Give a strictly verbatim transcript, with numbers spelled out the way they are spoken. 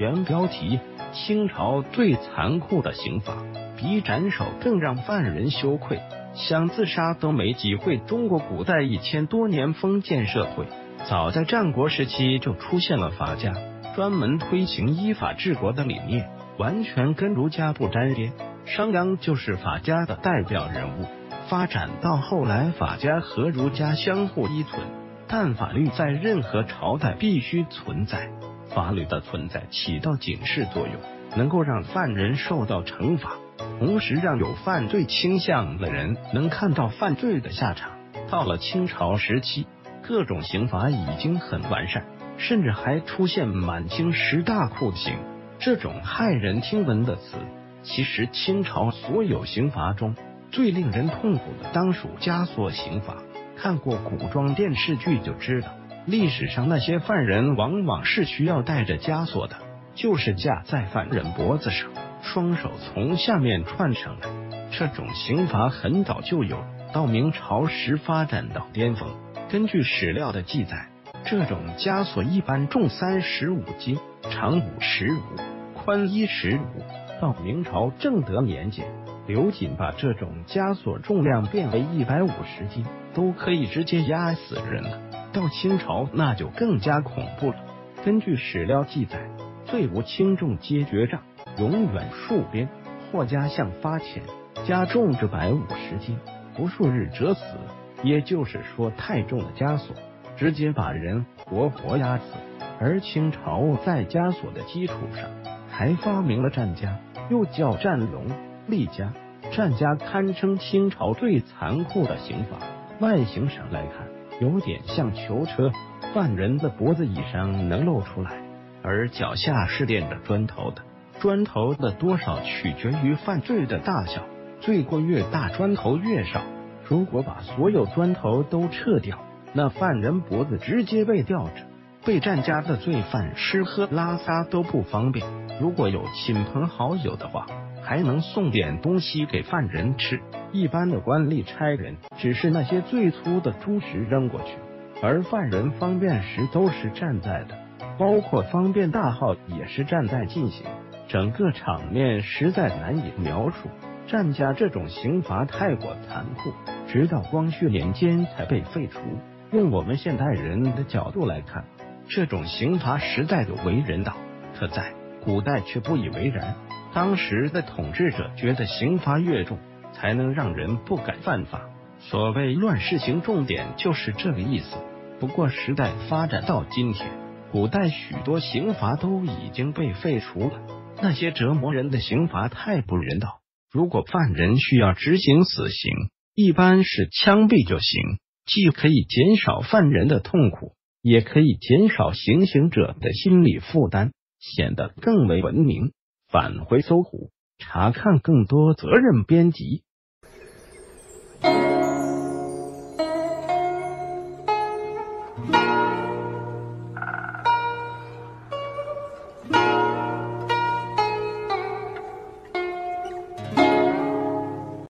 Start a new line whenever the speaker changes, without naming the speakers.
原标题：清朝最残酷的刑法，比斩首更让犯人羞愧，想自杀都没机会。中国古代一千多年封建社会，早在战国时期就出现了法家，专门推行依法治国的理念，完全跟儒家不沾边。商鞅就是法家的代表人物。发展到后来，法家和儒家相互依存，但法律在任何朝代必须存在。法律的存在起到警示作用，能够让犯人受到惩罚，同时让有犯罪倾向的人能看到犯罪的下场。到了清朝时期，各种刑罚已经很完善，甚至还出现满清十大酷刑这种骇人听闻的词。其实清朝所有刑罚中最令人痛苦的当属枷锁刑罚，看过古装电视剧就知道，历史上那些犯人往往是需要带着枷锁的，就是架在犯人脖子上，双手从下面串上来。这种刑罚很早就有，到明朝时发展到巅峰。根据史料的记载，这种枷锁一般重三十五斤，长五十五，宽一十五。到明朝正德年间，刘瑾把这种枷锁重量变为一百五十斤，都可以直接压死人了。到清朝那就更加恐怖了。根据史料记载，罪无轻重皆决杖，永远戍边，或加项发钱，加重至百五十斤，不数日折死。也就是说，太重的枷锁直接把人活活压死。而清朝在枷锁的基础上还发明了战枷，又叫战笼、立枷。战枷堪称清朝最残酷的刑罚。外形上来看，有点像囚车，犯人的脖子以上能露出来，而脚下是垫着砖头的。砖头的多少取决于犯罪的大小，罪过越大，砖头越少。如果把所有砖头都撤掉，那犯人脖子直接被吊着。被战枷的罪犯吃喝拉撒都不方便，如果有亲朋好友的话，还能送点东西给犯人吃。一般的官吏差人只是那些最粗的猪食扔过去，而犯人方便时都是站在的，包括方便大号也是站在进行，整个场面实在难以描述。战枷这种刑罚太过残酷，直到光绪年间才被废除。用我们现代人的角度来看，这种刑罚实在有违人道，可在古代却不以为然。当时的统治者觉得刑罚越重，才能让人不敢犯法。所谓乱世刑重典就是这个意思。不过时代发展到今天，古代许多刑罚都已经被废除了。那些折磨人的刑罚太不人道。如果犯人需要执行死刑，一般是枪毙就行，既可以减少犯人的痛苦，也可以减少行刑者的心理负担，显得更为文明。返回搜狐，查看更多责任编辑。